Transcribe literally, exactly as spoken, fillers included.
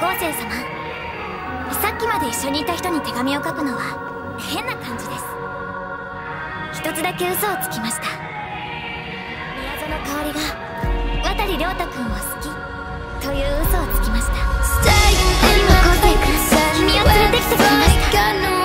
校生様、さっきまで一緒にいた人に手紙を書くのは変な感じです。一つだけ嘘をつきました。宮園香織が渡亮太君を好きという嘘をつきました。今校生君、君を連れてきてくれました。